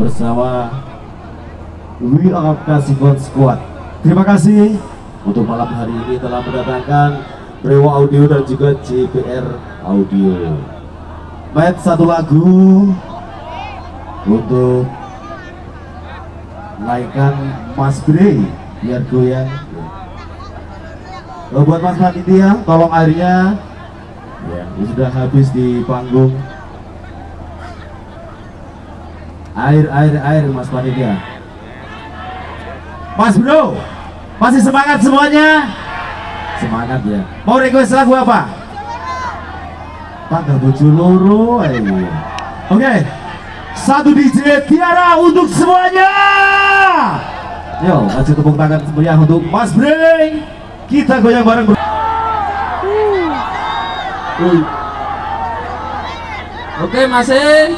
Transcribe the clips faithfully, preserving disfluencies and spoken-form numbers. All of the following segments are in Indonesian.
bersama We Are Kasihon Squad. Terima kasih untuk malam hari ini telah mendatangkan Brewo Audio dan juga J B R Audio. Main satu lagu untuk naikkan Mas Bre biar goyang. Oh, buat Mas Panitia, tolong airnya. Ya, ini sudah habis di panggung. Air, air, air, Mas Panitia. Mas Bro, masih semangat semuanya? Semangat ya. Mau request lagu apa? Tanggal bojo loro. Oke, okay. Satu D J Tiara untuk semuanya. Yo, kasih tepuk tangan semuanya untuk Mas Bre. Kita goyang bareng. Uh. Oke, masih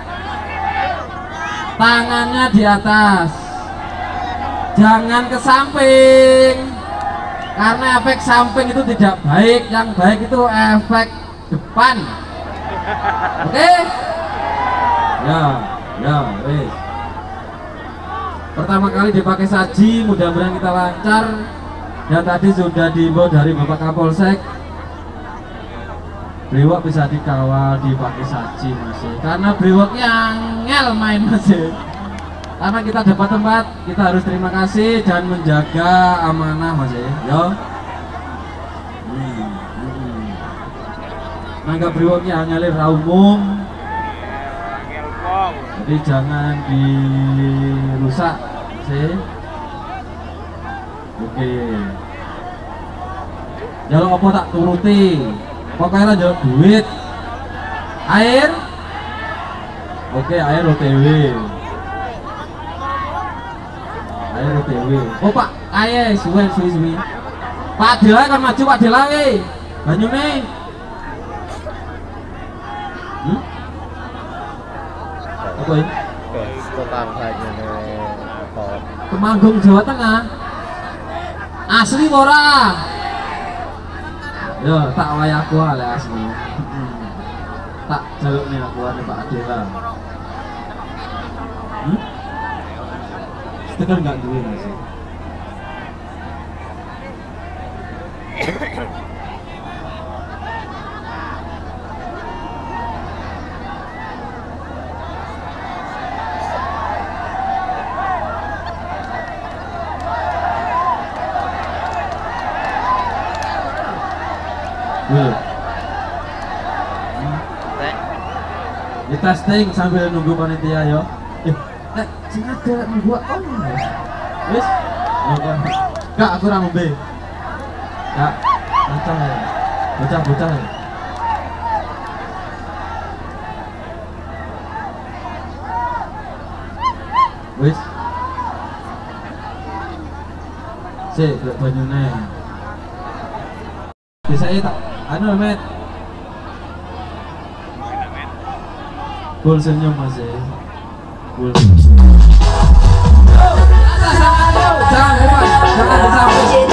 tangannya di atas, jangan ke samping karena efek samping itu tidak baik. Yang baik itu efek depan. Oke, ya ya wes. Pertama kali dipakai saji, mudah-mudahan kita lancar. Dan tadi sudah diimbau dari Bapak Kapolsek, brewok bisa dikawal dipakai saji masih, karena brewoknya angel main masih. Karena kita dapat tempat, kita harus terima kasih dan menjaga amanah masih. Yo, hmm, hmm. Mangga brewoknya hanya lir umum, jadi jangan dirusak masih. Oke, jalur apa tak turuti, pokoknya jalur duit, air. Oke, air O T W, air O T W. Oh Pak, air suwe suwe suwe. Pak Dila kan maju, Pak Dila we, Banyune. Hmm? Apa ini? Kota Banyune. Temanggung, Jawa Tengah. Asli ora? Yo, tak wayah aku ale asli. Hmm. Tak jaluk nih aku ane Pak Adela. Hmm? Stiker nggak duwe masih. Hmm. Di testing sambil nunggu panitia yo. Eh, nek sing ada nunggu on. Wis, nunggu. Kak, aku ora ngombe. Kak, bocah ya. Bocah-bocah. Ya. Wis. Sik, gak banyune. Bisa ya tak? Anu met. Full senyum masih. Full. Jangan lupa, jangan disamping.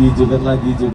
joget lagi, joget.